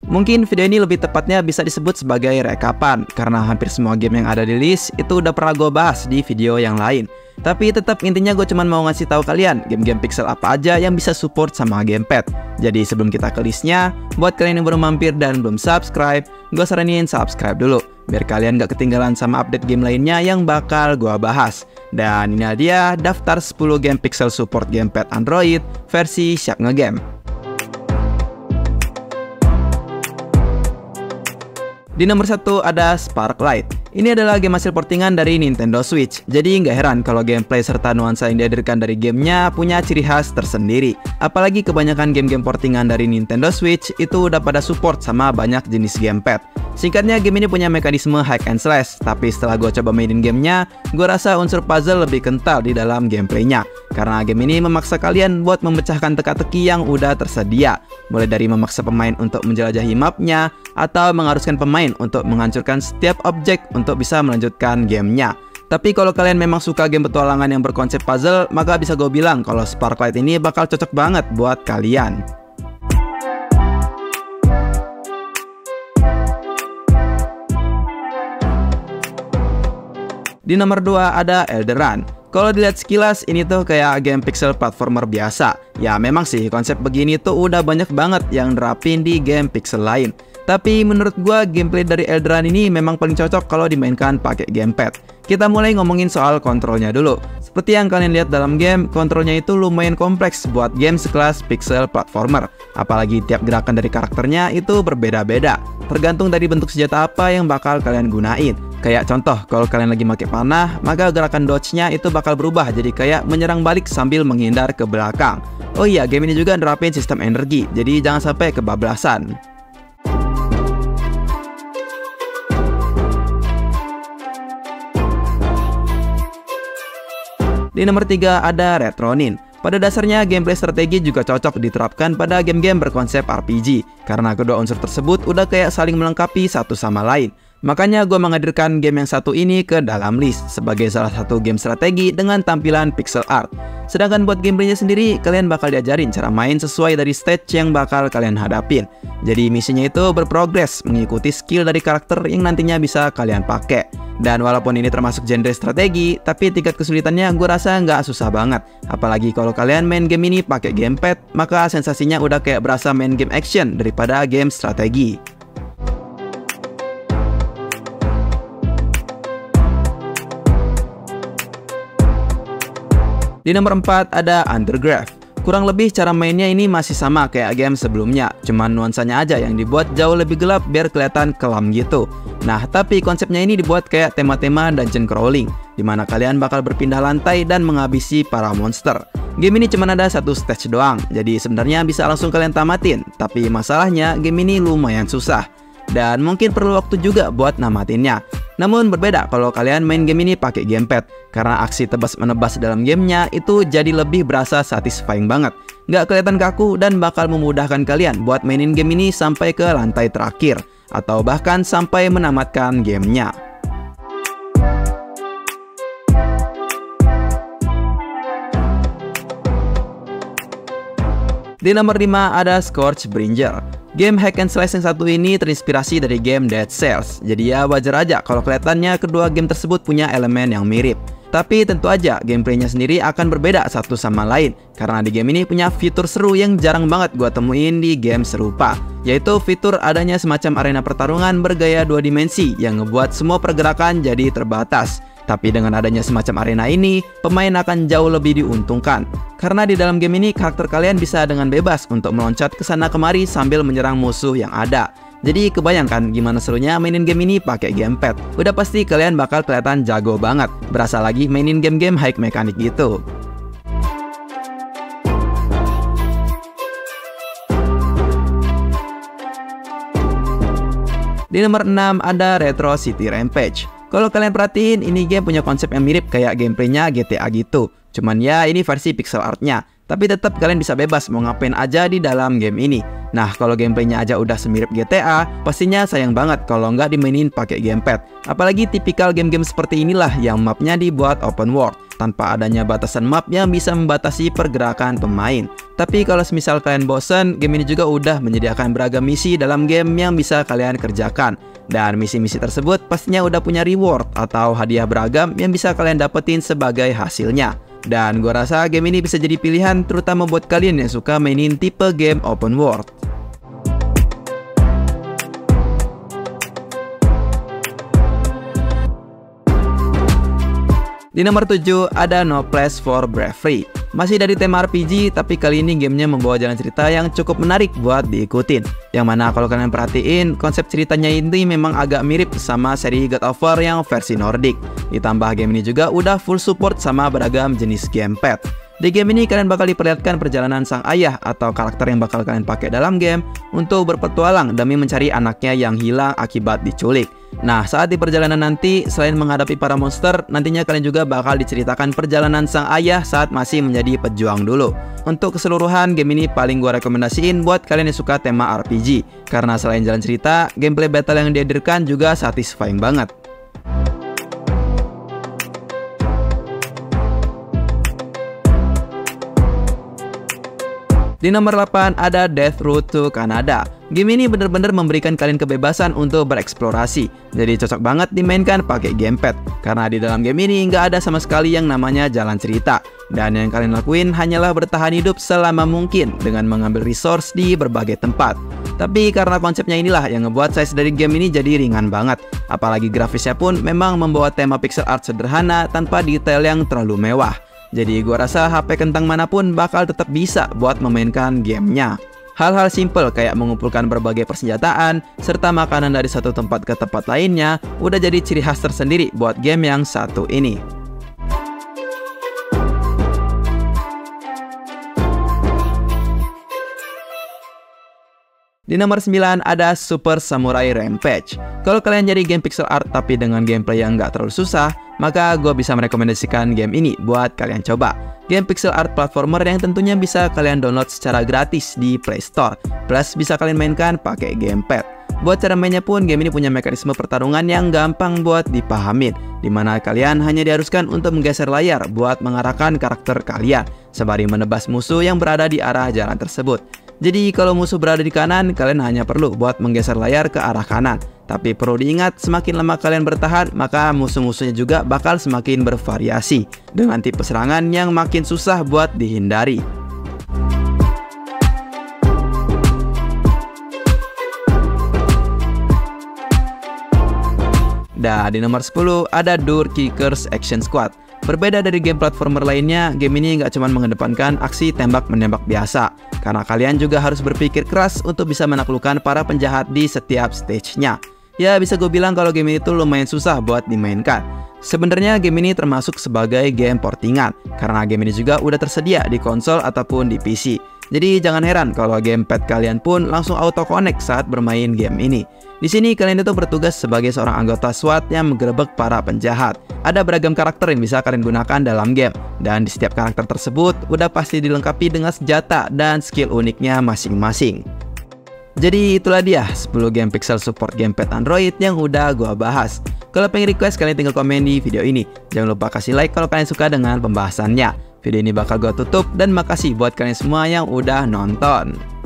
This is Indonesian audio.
Mungkin video ini lebih tepatnya bisa disebut sebagai rekapan, karena hampir semua game yang ada di list itu udah pernah gue bahas di video yang lain. Tapi tetap intinya gue cuma mau ngasih tahu kalian game-game pixel apa aja yang bisa support sama gamepad. Jadi sebelum kita ke listnya, buat kalian yang baru mampir dan belum subscribe, gue saranin subscribe dulu, biar kalian gak ketinggalan sama update game lainnya yang bakal gue bahas. Dan ini dia daftar 10 game pixel support gamepad Android versi Shark Ngegame. Di nomor 1 ada Sparklite. Ini adalah game hasil portingan dari Nintendo Switch. Jadi nggak heran kalau gameplay serta nuansa yang dihadirkan dari gamenya punya ciri khas tersendiri. Apalagi kebanyakan game-game portingan dari Nintendo Switch itu udah pada support sama banyak jenis gamepad. Singkatnya, game ini punya mekanisme hack and slash, tapi setelah gue coba mainin gamenya, gue rasa unsur puzzle lebih kental di dalam gameplaynya. Karena game ini memaksa kalian buat memecahkan teka-teki yang udah tersedia, mulai dari memaksa pemain untuk menjelajahi mapnya, atau mengharuskan pemain untuk menghancurkan setiap objek untuk bisa melanjutkan gamenya. Tapi kalau kalian memang suka game petualangan yang berkonsep puzzle, maka bisa gue bilang kalau Sparklite ini bakal cocok banget buat kalian. Di nomor 2 ada Elderan. Kalau dilihat sekilas, ini tuh kayak game pixel platformer biasa. Ya memang sih konsep begini tuh udah banyak banget yang nerapin di game pixel lain. Tapi menurut gua gameplay dari Elderan ini memang paling cocok kalau dimainkan pakai gamepad. Kita mulai ngomongin soal kontrolnya dulu. Seperti yang kalian lihat dalam game, kontrolnya itu lumayan kompleks buat game sekelas pixel platformer. Apalagi tiap gerakan dari karakternya itu berbeda-beda, tergantung dari bentuk senjata apa yang bakal kalian gunain. Kayak contoh, kalau kalian lagi pakai panah, maka gerakan dodge-nya itu bakal berubah jadi kayak menyerang balik sambil menghindar ke belakang. Oh iya, game ini juga nerapin sistem energi, jadi jangan sampai kebablasan. Di nomor 3 ada Retronin. Pada dasarnya gameplay strategi juga cocok diterapkan pada game-game berkonsep RPG, karena kedua unsur tersebut udah kayak saling melengkapi satu sama lain. Makanya gue menghadirkan game yang satu ini ke dalam list sebagai salah satu game strategi dengan tampilan pixel art. Sedangkan buat gameplaynya sendiri, kalian bakal diajarin cara main sesuai dari stage yang bakal kalian hadapin. Jadi misinya itu berprogres mengikuti skill dari karakter yang nantinya bisa kalian pakai. Dan walaupun ini termasuk genre strategi, tapi tingkat kesulitannya gue rasa nggak susah banget. Apalagi kalau kalian main game ini pakai gamepad, maka sensasinya udah kayak berasa main game action daripada game strategi. Di nomor 4 ada Undergraph. Kurang lebih cara mainnya ini masih sama kayak game sebelumnya, cuman nuansanya aja yang dibuat jauh lebih gelap biar kelihatan kelam gitu. Nah, tapi konsepnya ini dibuat kayak tema-tema dungeon crawling, dimana kalian bakal berpindah lantai dan menghabisi para monster. Game ini cuma ada satu stage doang, jadi sebenarnya bisa langsung kalian tamatin. Tapi masalahnya game ini lumayan susah, dan mungkin perlu waktu juga buat namatinnya. Namun berbeda kalau kalian main game ini pakai gamepad, karena aksi tebas-menebas dalam gamenya itu jadi lebih berasa satisfying banget. Nggak kelihatan kaku dan bakal memudahkan kalian buat mainin game ini sampai ke lantai terakhir, atau bahkan sampai menamatkan gamenya. Di nomor 5 ada Scorchbringer. Game hack and slash yang satu ini terinspirasi dari game Dead Cells. Jadi ya wajar aja kalau kelihatannya kedua game tersebut punya elemen yang mirip. Tapi tentu aja gameplaynya sendiri akan berbeda satu sama lain, karena di game ini punya fitur seru yang jarang banget gua temuin di game serupa, yaitu fitur adanya semacam arena pertarungan bergaya 2 dimensi yang ngebuat semua pergerakan jadi terbatas. Tapi dengan adanya semacam arena ini, pemain akan jauh lebih diuntungkan. Karena di dalam game ini, karakter kalian bisa dengan bebas untuk meloncat ke sana kemari sambil menyerang musuh yang ada. Jadi kebayangkan gimana serunya mainin game ini pakai gamepad. Udah pasti kalian bakal kelihatan jago banget, berasa lagi mainin game-game high mekanik gitu. Di nomor 6 ada Retro City Rampage. Kalau kalian perhatiin, ini game punya konsep yang mirip kayak gameplaynya GTA gitu. Cuman ya ini versi pixel artnya. tapi tetap kalian bisa bebas mau ngapain aja di dalam game ini. Nah, kalau gameplaynya aja udah semirip GTA, pastinya sayang banget kalau nggak dimainin pakai gamepad. Apalagi tipikal game-game seperti inilah yang mapnya dibuat open world, tanpa adanya batasan map yang bisa membatasi pergerakan pemain. Tapi kalau semisal kalian bosen, game ini juga udah menyediakan beragam misi dalam game yang bisa kalian kerjakan. Dan misi-misi tersebut pastinya udah punya reward atau hadiah beragam yang bisa kalian dapetin sebagai hasilnya. Dan gua rasa game ini bisa jadi pilihan terutama buat kalian yang suka mainin tipe game open world. Di nomor 7 ada No Place for Bravery. Masih dari tema RPG, tapi kali ini gamenya membawa jalan cerita yang cukup menarik buat diikutin. Yang mana kalau kalian perhatiin, konsep ceritanya ini memang agak mirip sama seri God of War yang versi Nordic. Ditambah game ini juga udah full support sama beragam jenis gamepad. Di game ini kalian bakal diperlihatkan perjalanan sang ayah atau karakter yang bakal kalian pakai dalam game untuk berpetualang demi mencari anaknya yang hilang akibat diculik. Nah, saat di perjalanan nanti, selain menghadapi para monster, nantinya kalian juga bakal diceritakan perjalanan sang ayah saat masih menjadi pejuang dulu. Untuk keseluruhan, game ini paling gua rekomendasiin buat kalian yang suka tema RPG. Karena selain jalan cerita, gameplay battle yang dihadirkan juga satisfying banget. Di nomor 8 ada Death Road to Canada. Game ini bener-bener memberikan kalian kebebasan untuk bereksplorasi. Jadi cocok banget dimainkan pakai gamepad. Karena di dalam game ini nggak ada sama sekali yang namanya jalan cerita. Dan yang kalian lakuin hanyalah bertahan hidup selama mungkin dengan mengambil resource di berbagai tempat. Tapi karena konsepnya inilah yang ngebuat size dari game ini jadi ringan banget. Apalagi grafisnya pun memang membawa tema pixel art sederhana tanpa detail yang terlalu mewah. Jadi gua rasa HP kentang manapun bakal tetap bisa buat memainkan gamenya. Hal-hal simple kayak mengumpulkan berbagai persenjataan serta makanan dari satu tempat ke tempat lainnya udah jadi ciri khas tersendiri buat game yang satu ini. Di nomor 9 ada Super Samurai Rampage. Kalau kalian nyari game pixel art tapi dengan gameplay yang nggak terlalu susah, maka gue bisa merekomendasikan game ini buat kalian coba. Game pixel art platformer yang tentunya bisa kalian download secara gratis di Play Store. Plus bisa kalian mainkan pakai gamepad. Buat cara mainnya pun, game ini punya mekanisme pertarungan yang gampang buat dipahamin, dimana kalian hanya diharuskan untuk menggeser layar buat mengarahkan karakter kalian, sembari menebas musuh yang berada di arah jalan tersebut. Jadi kalau musuh berada di kanan, kalian hanya perlu buat menggeser layar ke arah kanan. Tapi perlu diingat, semakin lama kalian bertahan, maka musuh-musuhnya juga bakal semakin bervariasi, dengan tipe serangan yang makin susah buat dihindari. Dan di nomor 10 ada Door Kickers Action Squad. Berbeda dari game platformer lainnya, game ini nggak cuma mengedepankan aksi tembak-menembak biasa, karena kalian juga harus berpikir keras untuk bisa menaklukkan para penjahat di setiap stage-nya. Ya, bisa gue bilang kalau game ini tuh lumayan susah buat dimainkan. Sebenarnya game ini termasuk sebagai game portingan, karena game ini juga udah tersedia di konsol ataupun di PC. Jadi jangan heran kalau gamepad kalian pun langsung auto connect saat bermain game ini. Di sini kalian itu bertugas sebagai seorang anggota SWAT yang menggerebek para penjahat. Ada beragam karakter yang bisa kalian gunakan dalam game, dan di setiap karakter tersebut udah pasti dilengkapi dengan senjata dan skill uniknya masing-masing. Jadi itulah dia 10 game pixel support gamepad Android yang udah gua bahas. Kalau pengen request, kalian tinggal komen di video ini. Jangan lupa kasih like kalau kalian suka dengan pembahasannya. Video ini bakal gua tutup, dan makasih buat kalian semua yang udah nonton.